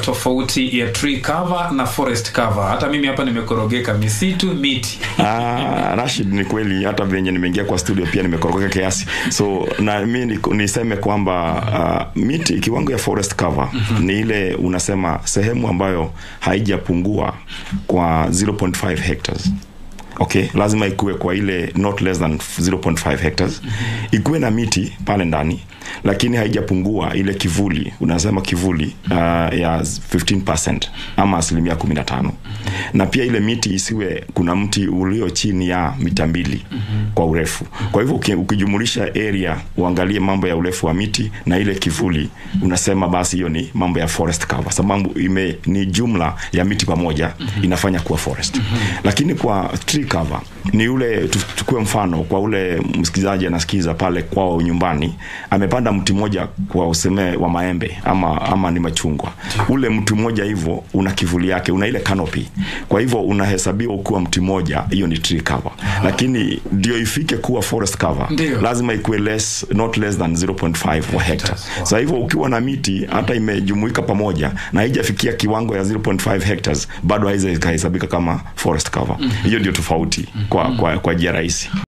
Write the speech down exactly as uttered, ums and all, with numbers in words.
tofauti ya tree cover na forest cover. Hata mimi hapa nimekorogeka misitu, miti. Ah, Rashid, ni kweli hata venye nimeingia kwa studio pia nimekorogeka kiasi. So na mimi niseme kwamba uh, miti kiwango ya forest cover mm-hmm. ni ile unasema sehemu ambayo haijapungua kwa zero point five hectares. Okay, lazima ikuwe kwa ile not less than zero point five hectares. Mm-hmm. Ikuwe na miti pale ndani, lakini haijapungua ile kivuli, unasema kivuli uh, ya fifteen percent ama asilimia kumi na tano. Mm-hmm. Na pia ile miti isiwe kuna mti ulio chini ya mita mbili mm-hmm. kwa urefu. Kwa hivyo ukijumulisha area uangalie mambo ya urefu wa miti na ile kivuli, unasema basi hiyo ni mambo ya forest cover, sababu ime ni jumla ya miti pamoja mm-hmm. inafanya kuwa forest. Mm-hmm. Lakini kwa tree cover ni ule, tukue mfano kwa ule msikizaji anasikiza pale kwao nyumbani, amepanda mti mmoja kwa useme wa maembe ama ama ni machungwa. Ule mti mmoja hivyo una kivuli yake, una ile canopy. Kwa hivyo unahesabiwa ukiwa mti mmoja, hiyo ni tree cover. Aha. Lakini ndio ifike kuwa forest cover, ndiyo. Lazima ikuwe less not less than zero point five hectares. Wow. Sasa hivyo ukiwa na miti hata imejumuika pamoja na haijafikia kiwango ya zero point five hectares, bado haiwezi kuhesabika kama forest cover. Mm-hmm. Hiyo ndio tofauti kwa kwa kwa njia rahisi.